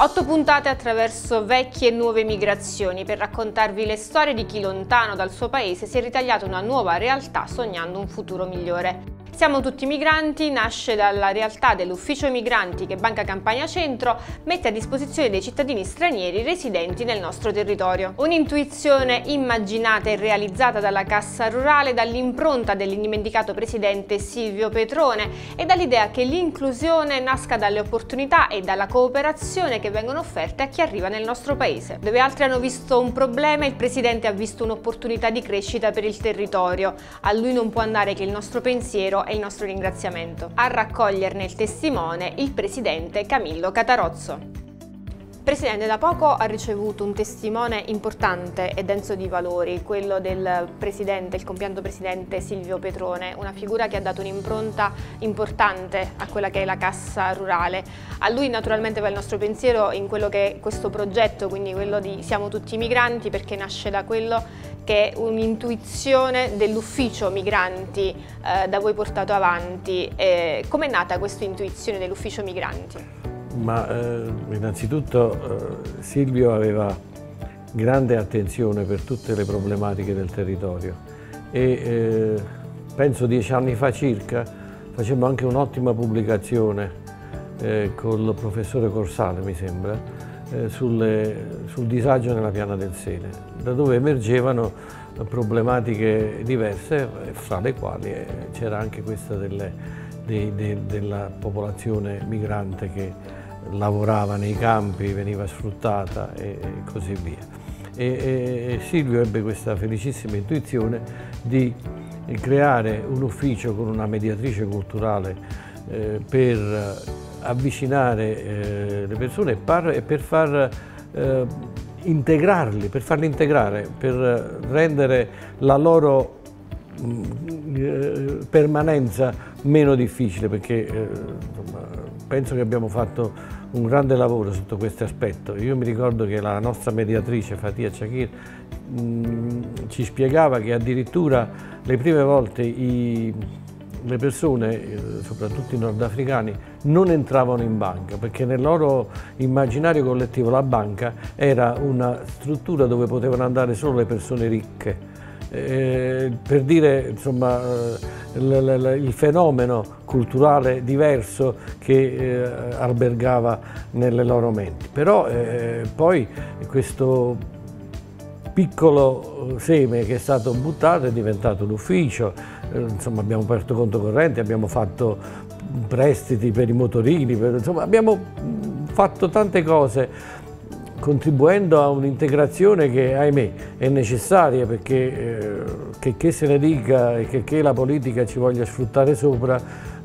8 puntate attraverso vecchie e nuove migrazioni per raccontarvi le storie di chi lontano dal suo paese si è ritagliato una nuova realtà sognando un futuro migliore. Siamo tutti migranti nasce dalla realtà dell'Ufficio Migranti che Banca Campania Centro mette a disposizione dei cittadini stranieri residenti nel nostro territorio. Un'intuizione immaginata e realizzata dalla Cassa Rurale, dall'impronta dell'indimenticato presidente Silvio Petrone e dall'idea che l'inclusione nasca dalle opportunità e dalla cooperazione che vengono offerte a chi arriva nel nostro paese. Dove altri hanno visto un problema, il presidente ha visto un'opportunità di crescita per il territorio. A lui non può andare che il nostro pensiero e il nostro ringraziamento. A raccoglierne il testimone il presidente Camillo Catarozzo. Presidente, da poco ha ricevuto un testimone importante e denso di valori, quello del presidente, il compianto presidente Silvio Petrone, una figura che ha dato un'impronta importante a quella che è la Cassa Rurale. A lui naturalmente va il nostro pensiero in quello che è questo progetto, quindi quello di Siamo tutti migranti, perché nasce da quello che è un'intuizione dell'Ufficio Migranti da voi portato avanti. Com'è nata questa intuizione dell'Ufficio Migranti? Ma innanzitutto Silvio aveva grande attenzione per tutte le problematiche del territorio e penso 10 anni fa circa facemmo anche un'ottima pubblicazione col professore Corsale, mi sembra, sul disagio nella piana del Sele, da dove emergevano problematiche diverse, fra le quali c'era anche questa della popolazione migrante che lavorava nei campi, veniva sfruttata e così via. E Silvio ebbe questa felicissima intuizione di creare un ufficio con una mediatrice culturale per avvicinare le persone e per integrarli, per farli integrare, per rendere la loro permanenza meno difficile, perché insomma, penso che abbiamo fatto un grande lavoro sotto questo aspetto. Io mi ricordo che la nostra mediatrice Fatia Chakir ci spiegava che addirittura le prime volte le persone, soprattutto i nordafricani, non entravano in banca, perché nel loro immaginario collettivo la banca era una struttura dove potevano andare solo le persone ricche. Per dire, insomma, il fenomeno culturale diverso che albergava nelle loro menti. Però poi questo piccolo seme che è stato buttato è diventato un ufficio, insomma abbiamo aperto conto corrente, abbiamo fatto prestiti per i motorini, insomma abbiamo fatto tante cose contribuendo a un'integrazione che, ahimè, è necessaria, perché che se ne dica e che la politica ci voglia sfruttare sopra,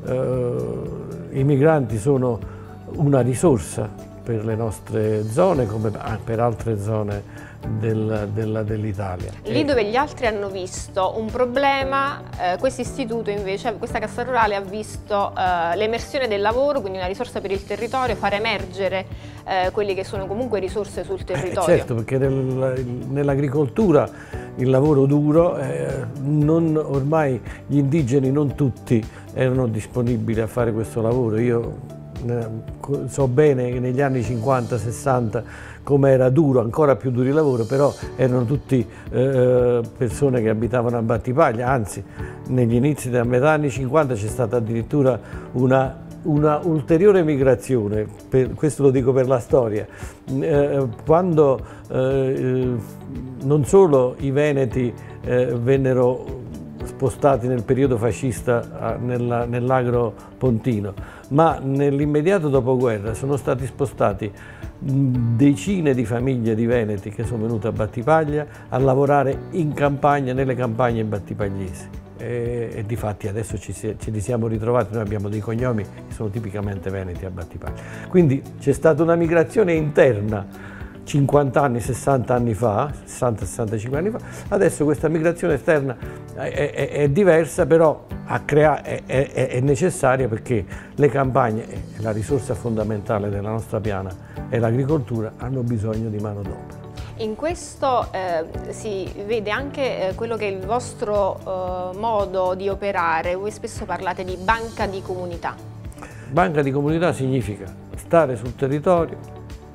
i migranti sono una risorsa per le nostre zone come per altre zone dell'Italia. Lì dove gli altri hanno visto un problema, questo istituto invece, questa Cassa Rurale ha visto l'emersione del lavoro, quindi una risorsa per il territorio, far emergere quelli che sono comunque risorse sul territorio. Certo, perché nell'agricoltura il lavoro duro, ormai gli indigeni non tutti erano disponibili a fare questo lavoro. Io so bene che negli anni 50-60 come era duro, ancora più duro il lavoro, però erano tutti persone che abitavano a Battipaglia, anzi negli inizi della metà anni 50 c'è stata addirittura una ulteriore migrazione, questo lo dico per la storia, quando non solo i veneti vennero spostati nel periodo fascista nell'agro pontino, ma nell'immediato dopoguerra sono stati spostati decine di famiglie di veneti che sono venute a Battipaglia a lavorare in campagna, nelle campagne battipagliesi. E difatti adesso ce li siamo ritrovati, noi abbiamo dei cognomi che sono tipicamente veneti a Battipaglia. Quindi c'è stata una migrazione interna 50 anni, 60 anni fa, 60-65 anni fa, adesso questa migrazione esterna è diversa, però è necessaria, perché le campagne, la risorsa fondamentale della nostra piana e l'agricoltura, hanno bisogno di manodopera. In questo si vede anche quello che è il vostro modo di operare. Voi spesso parlate di banca di comunità. Banca di comunità significa stare sul territorio,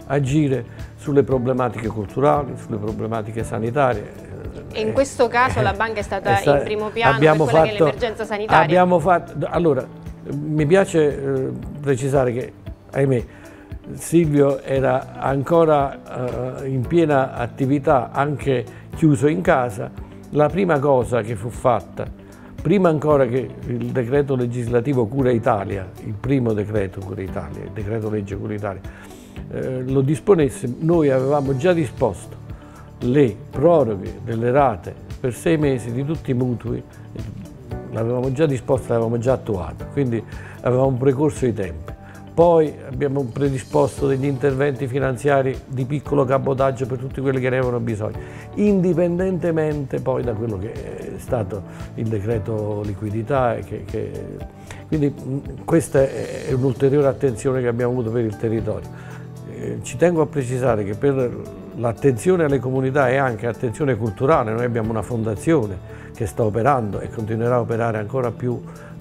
agire sulle problematiche culturali, sulle problematiche sanitarie. E in questo caso la banca è stata in primo piano per quella che è l'emergenza sanitaria. Allora, mi piace precisare che, ahimè, Silvio era ancora in piena attività, anche chiuso in casa. La prima cosa che fu fatta, prima ancora che il decreto legislativo Cura Italia, il primo decreto Cura Italia, il decreto legge Cura Italia, lo disponesse, noi avevamo già disposto le proroghe delle rate per 6 mesi di tutti i mutui, l'avevamo già disposto, l'avevamo già attuato, quindi avevamo precorso i tempi. Poi abbiamo predisposto degli interventi finanziari di piccolo cabotaggio per tutti quelli che ne avevano bisogno, indipendentemente poi da quello che è stato il decreto liquidità. Quindi questa è un'ulteriore attenzione che abbiamo avuto per il territorio. Ci tengo a precisare che per l'attenzione alle comunità è anche attenzione culturale. Noi abbiamo una fondazione che sta operando e continuerà a operare ancora più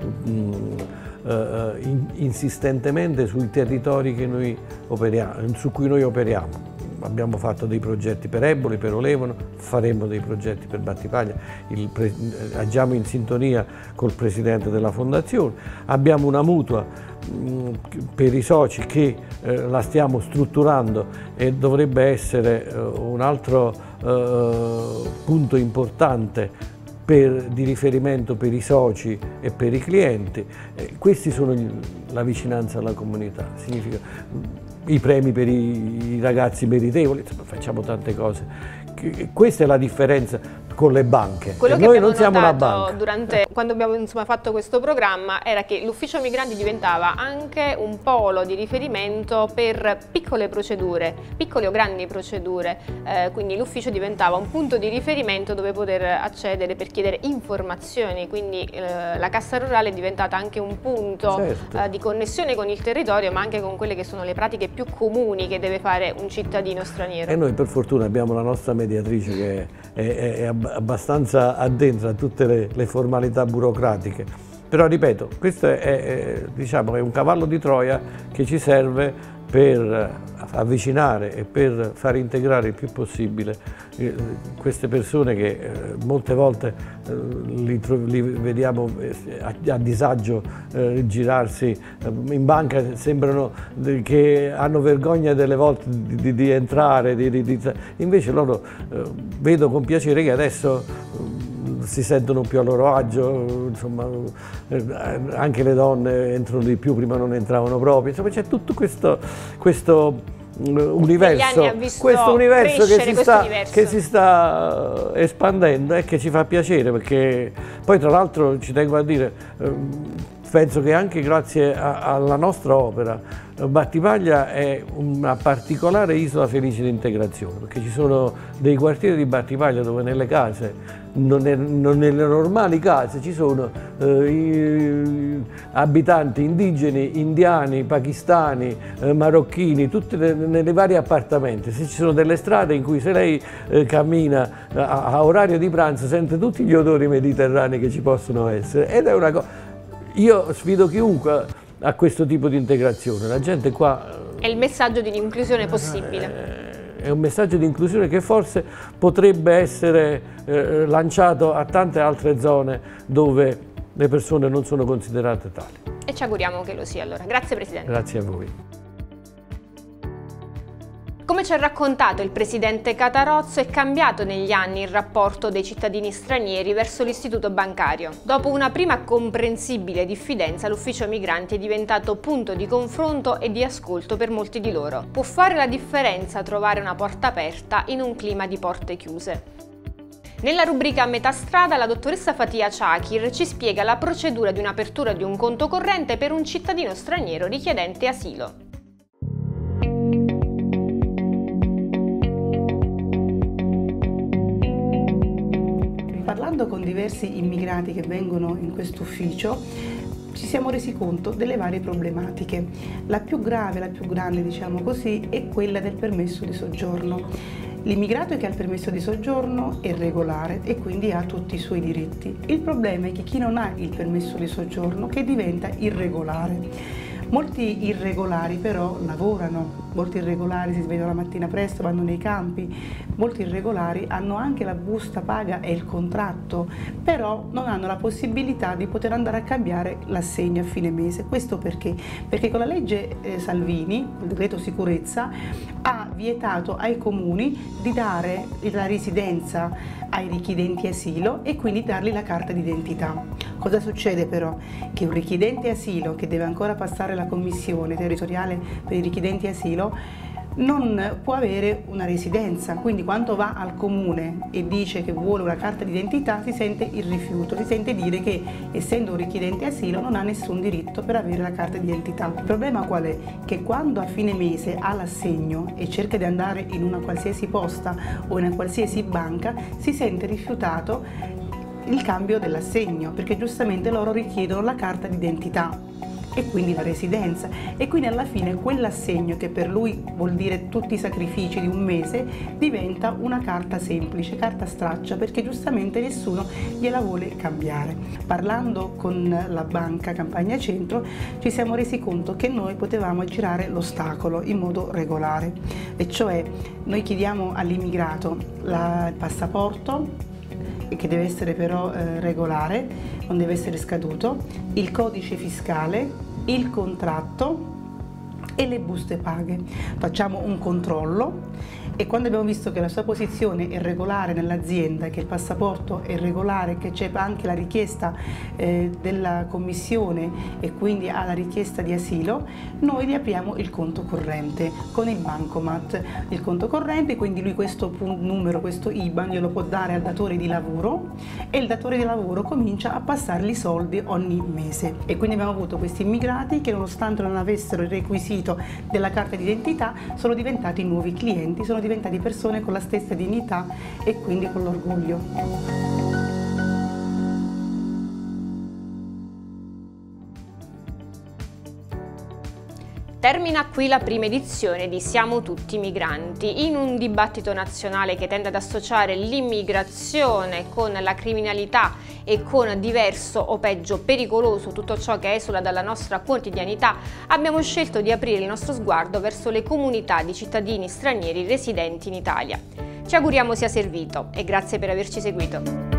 insistentemente sui territori che noi su cui noi operiamo. Abbiamo fatto dei progetti per Eboli, per Olevano, faremo dei progetti per Battipaglia, agiamo in sintonia col presidente della fondazione, abbiamo una mutua per i soci che la stiamo strutturando e dovrebbe essere un altro punto importante di riferimento per i soci e per i clienti. Questi sono la vicinanza alla comunità, significa i premi per i ragazzi meritevoli, insomma, facciamo tante cose. Questa è la differenza con le banche. Quello che noi non siamo una banca. Quando abbiamo fatto questo programma era che l'ufficio migranti diventava anche un polo di riferimento per piccole procedure, piccole o grandi procedure, quindi l'ufficio diventava un punto di riferimento dove poter accedere per chiedere informazioni, quindi la Cassa Rurale è diventata anche un punto di connessione con il territorio, ma anche con quelle che sono le pratiche più comuni che deve fare un cittadino straniero. E noi per fortuna abbiamo la nostra mediatrice che è abbastanza addentro a tutte le formalità burocratiche, però ripeto, questo diciamo, è un cavallo di Troia che ci serve per avvicinare e per far integrare il più possibile queste persone che molte volte li vediamo a disagio girarsi in banca, sembrano che hanno vergogna delle volte di entrare, invece loro vedo con piacere che adesso si sentono più a loro agio, insomma, anche le donne entrano di più, prima non entravano proprio, insomma c'è tutto questo universo che si sta espandendo e che ci fa piacere, perché poi tra l'altro ci tengo a dire, penso che anche grazie alla nostra opera Battipaglia è una particolare isola felice di integrazione, perché ci sono dei quartieri di Battipaglia dove nelle case, non nelle normali case, ci sono abitanti indigeni, indiani, pakistani, marocchini, tutti nei vari appartamenti. Se ci sono delle strade in cui se lei cammina a orario di pranzo sente tutti gli odori mediterranei che ci possono essere, ed è una cosa. Io sfido chiunque a questo tipo di integrazione. La gente qua è il messaggio di un'inclusione possibile. È un messaggio di inclusione che forse potrebbe essere lanciato a tante altre zone dove le persone non sono considerate tali. E ci auguriamo che lo sia allora. Grazie Presidente. Grazie a voi. Come ci ha raccontato il Presidente Catarozzo, è cambiato negli anni il rapporto dei cittadini stranieri verso l'istituto bancario. Dopo una prima comprensibile diffidenza, l'ufficio migranti è diventato punto di confronto e di ascolto per molti di loro. Può fare la differenza trovare una porta aperta in un clima di porte chiuse. Nella rubrica Metà strada, la dottoressa Fatia Chakir ci spiega la procedura di un'apertura di un conto corrente per un cittadino straniero richiedente asilo. Parlando con diversi immigrati che vengono in questo ufficio, ci siamo resi conto delle varie problematiche. La più grave, la più grande, diciamo così, è quella del permesso di soggiorno. L'immigrato che ha il permesso di soggiorno è regolare e quindi ha tutti i suoi diritti. Il problema è che chi non ha il permesso di soggiorno che diventa irregolare. Molti irregolari però lavorano, molti irregolari si svegliano la mattina presto, vanno nei campi, molti irregolari hanno anche la busta paga e il contratto, però non hanno la possibilità di poter andare a cambiare l'assegno a fine mese. Questo perché? Perché con la legge Salvini, il decreto sicurezza, ha vietato ai comuni di dare la residenza ai richiedenti asilo e quindi dargli la carta d'identità. Cosa succede però? Che un richiedente asilo che deve ancora passare la commissione territoriale per i richiedenti asilo non può avere una residenza, quindi quando va al comune e dice che vuole una carta d'identità si sente il rifiuto, si sente dire che essendo un richiedente asilo non ha nessun diritto per avere la carta d'identità. Il problema qual è? Che quando a fine mese ha l'assegno e cerca di andare in una qualsiasi posta o in una qualsiasi banca si sente rifiutato il cambio dell'assegno, perché giustamente loro richiedono la carta d'identità e quindi la residenza, e quindi alla fine quell'assegno che per lui vuol dire tutti i sacrifici di un mese diventa una carta semplice, carta straccia, perché giustamente nessuno gliela vuole cambiare. Parlando con la banca Campagna Centro ci siamo resi conto che noi potevamo aggirare l'ostacolo in modo regolare, e cioè noi chiediamo all'immigrato il passaporto, che deve essere però regolare, non deve essere scaduto, il codice fiscale, il contratto e le buste paghe. Facciamo un controllo e quando abbiamo visto che la sua posizione è regolare nell'azienda, che il passaporto è regolare, che c'è anche la richiesta della commissione e quindi ha la richiesta di asilo, noi gli apriamo il conto corrente con il bancomat. Il conto corrente, quindi lui questo numero, questo IBAN glielo può dare al datore di lavoro e il datore di lavoro comincia a passargli i soldi ogni mese. E quindi abbiamo avuto questi immigrati che, nonostante non avessero il requisito della carta d'identità, sono diventati nuovi clienti, sono diventati persone con la stessa dignità e quindi con l'orgoglio. Termina qui la prima edizione di Siamo tutti migranti, in un dibattito nazionale che tende ad associare l'immigrazione con la criminalità e con diverso o peggio pericoloso tutto ciò che esula dalla nostra quotidianità. Abbiamo scelto di aprire il nostro sguardo verso le comunità di cittadini stranieri residenti in Italia. Ci auguriamo sia servito e grazie per averci seguito.